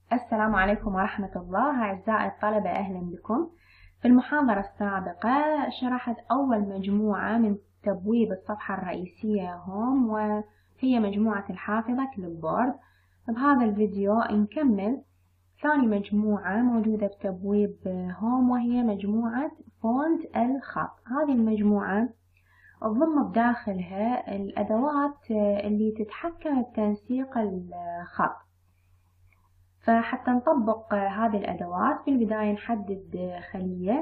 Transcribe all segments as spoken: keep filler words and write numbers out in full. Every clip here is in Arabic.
السلام عليكم ورحمة الله. أعزائي الطلبة، أهلا بكم. في المحاضرة السابقة شرحت أول مجموعة من تبويب الصفحة الرئيسية هوم، وهي مجموعة الحافظة كليببورد. بهذا الفيديو نكمل ثاني مجموعة موجودة بتبويب هوم، وهي مجموعة فونت الخط. هذه المجموعة تضم بداخلها الأدوات اللي تتحكم بتنسيق الخط. فحتى نطبق هذه الأدوات، في البداية نحدد خلية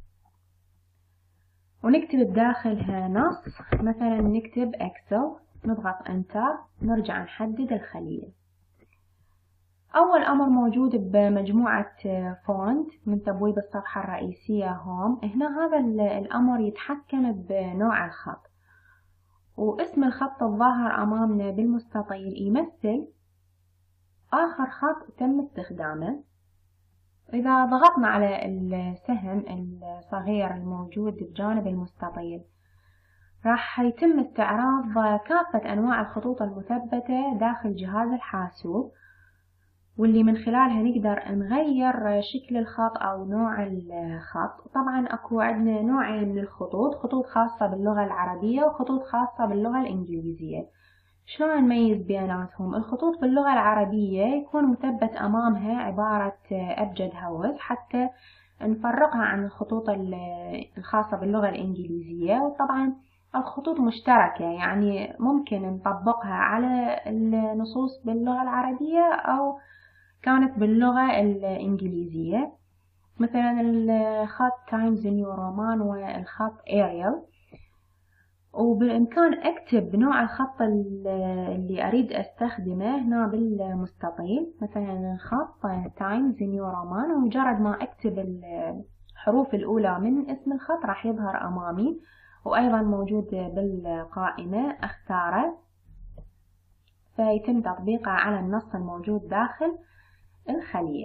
ونكتب بداخلها نص، مثلا نكتب إكسل، نضغط انتر، نرجع نحدد الخلية. أول أمر موجود بمجموعة فونت من تبويب الصفحة الرئيسية هوم، هنا هذا الأمر يتحكم بنوع الخط، واسم الخط الظاهر أمامنا بالمستطيل يمثل آخر خط تم استخدامه. إذا ضغطنا على السهم الصغير الموجود بجانب المستطيل راح يتم استعراض كافة أنواع الخطوط المثبتة داخل جهاز الحاسوب، واللي من خلالها نقدر نغير شكل الخط أو نوع الخط. طبعا أكو عندنا نوعين من الخطوط، خطوط خاصة باللغة العربية وخطوط خاصة باللغة الإنجليزية. شلون نميز بيناتهم؟ الخطوط باللغة العربية يكون مثبت أمامها عبارة أبجد هوس حتى نفرقها عن الخطوط الخاصة باللغة الإنجليزية. وطبعا الخطوط مشتركة، يعني ممكن نطبقها على النصوص باللغة العربية أو كانت باللغة الإنجليزية، مثلا الخط تايمز نيو رومان والخط أريال. وبالإمكان أكتب نوع الخط اللي أريد أستخدمه هنا بالمستطيل، مثلا الخط تايمز نيو رومان، ومجرد ما أكتب الحروف الأولى من اسم الخط راح يظهر أمامي، وأيضا موجود بالقائمة أختاره، فيتم تطبيقه على النص الموجود داخل الخلية.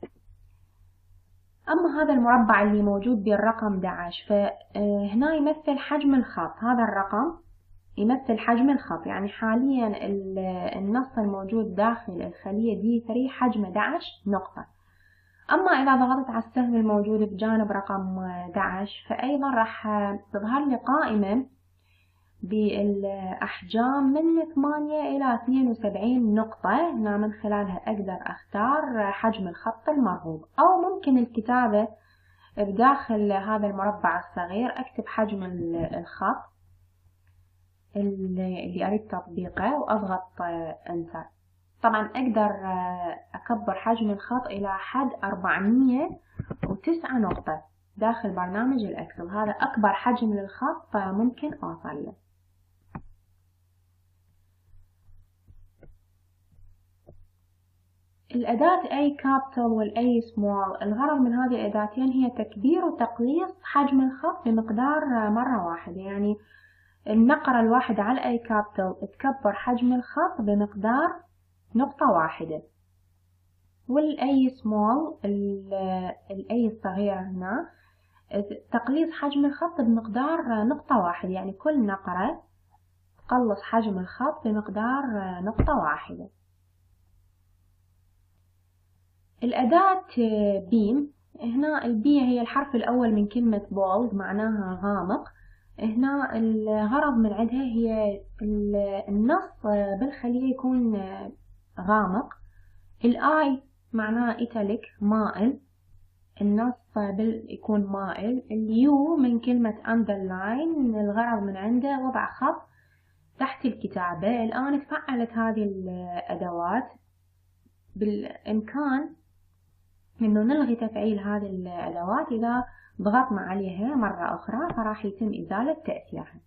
أما هذا المربع اللي موجود بالرقم أحد عشر، فهنا يمثل حجم الخط. هذا الرقم يمثل حجم الخط، يعني حاليا النص الموجود داخل الخلية دي ثلاثة حجم أحد عشر نقطة. أما إذا ضغطت على السهم الموجود بجانب رقم أحد عشر، فأيضا راح تظهر لي قائمة بالأحجام من ثمانية إلى اثنين وسبعين نقطة. هنا من خلالها أقدر أختار حجم الخط المرغوب، أو ممكن الكتابة بداخل هذا المربع الصغير، أكتب حجم الخط اللي أريد تطبيقه وأضغط انتر. طبعا أقدر أكبر حجم الخط إلى حد أربعمية وتسعة نقطة داخل برنامج الإكسل. هذا أكبر حجم للخط ممكن أوصل له. الأداة A capital والA small، الغرض من هذه الأداتين هي تكبير وتقليص حجم الخط بمقدار مرة واحدة، يعني النقرة الواحدة على A capital تكبر حجم الخط بمقدار نقطة واحدة، والA small الA الصغيرة هنا تقليص حجم الخط بمقدار نقطة واحدة، يعني كل نقرة تقلص حجم الخط بمقدار نقطة واحدة. الأداة بيم، هنا البي هي الحرف الأول من كلمة bold معناها غامق. هنا الغرض من عندها هي النص بالخلية يكون غامق. الآي معناها إيتاليك مائل، النص يكون مائل. اليو من كلمة underline، الغرض من عنده وضع خط تحت الكتابة. الآن تفعلت هذه الأدوات، بالإمكان إنه نلغي تفعيل هذه الأدوات إذا ضغطنا عليها مرة أخرى، فراح يتم إزالة تأثيرها.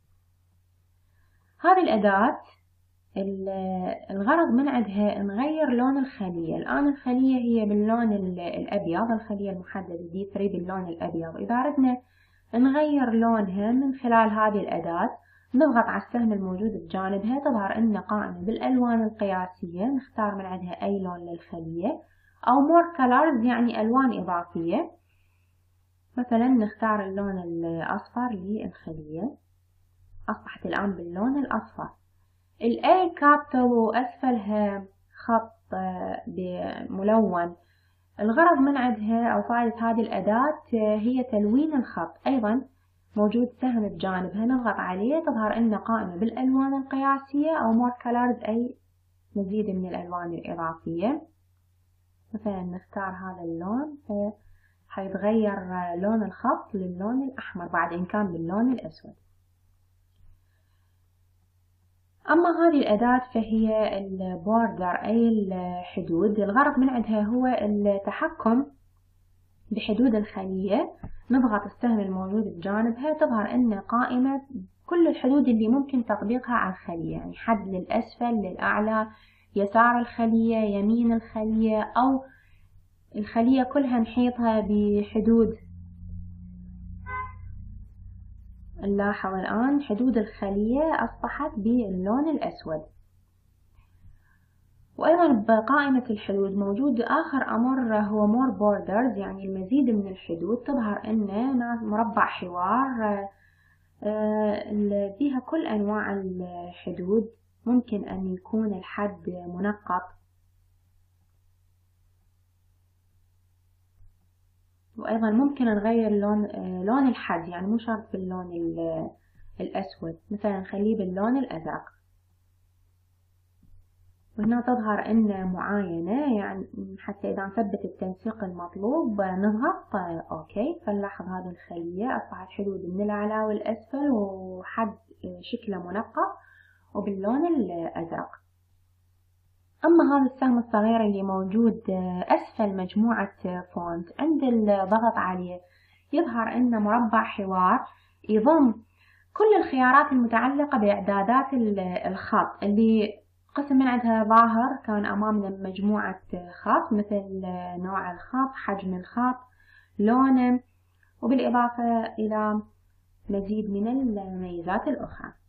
هذه الأداة الغرض من عندها نغير لون الخلية. الآن الخلية هي باللون الأبيض، الخلية المحددة دي ثلاثة باللون الأبيض. إذا أردنا نغير لونها من خلال هذه الأداة، نضغط على السهم الموجود بجانبها، تظهر لنا قائمة بالألوان القياسية، نختار من عندها أي لون للخلية، أو more colors يعني ألوان إضافية. مثلا نختار اللون الأصفر للخلية، أصبحت الآن باللون الأصفر. ال A capital وأسفلها خط بملون. الغرض من عندها أو فائدة هذه الأداة هي تلوين الخط. أيضا موجود سهم بجانبها نضغط عليه تظهر لنا قائمة بالألوان القياسية أو more colors، أي مزيد من الألوان الإضافية. مثلا نختار هذا اللون فحيتغير لون الخط للون الأحمر بعد إن كان باللون الأسود. أما هذه الأداة فهي البوردر أي الحدود. الغرض من عندها هو التحكم بحدود الخلية. نضغط السهم الموجود بجانبها تظهر لنا قائمة كل الحدود اللي ممكن تطبيقها على الخلية، يعني حد للأسفل للأعلى، يسار الخلية، يمين الخلية، أو الخلية كلها نحيطها بحدود. نلاحظ الآن حدود الخلية أصبحت باللون الأسود. وأيضا بقائمة الحدود موجود آخر أمر هو more borders، يعني المزيد من الحدود. تظهر لنا مربع حوار فيها كل أنواع الحدود. ممكن أن يكون الحد منقط، وأيضا ممكن نغير لون لون الحد، يعني مو شرط باللون الأسود، مثلا نخليه باللون الأزرق. وهنا تظهر لنا معاينة، يعني حتى إذا نثبت التنسيق المطلوب نضغط أوكي، فنلاحظ هذه الخلية أصبحت حدود من الأعلى والأسفل وحد شكله منقط وباللون الأزرق. أما هذا السهم الصغير اللي موجود أسفل مجموعة فونت، عند الضغط عليه يظهر لنا مربع حوار يضم كل الخيارات المتعلقة بإعدادات الخط، اللي قسم من عندها ظاهر كان أمامنا مجموعة خط مثل نوع الخط، حجم الخط، لونه، وبالإضافة إلى مزيد من الميزات الأخرى.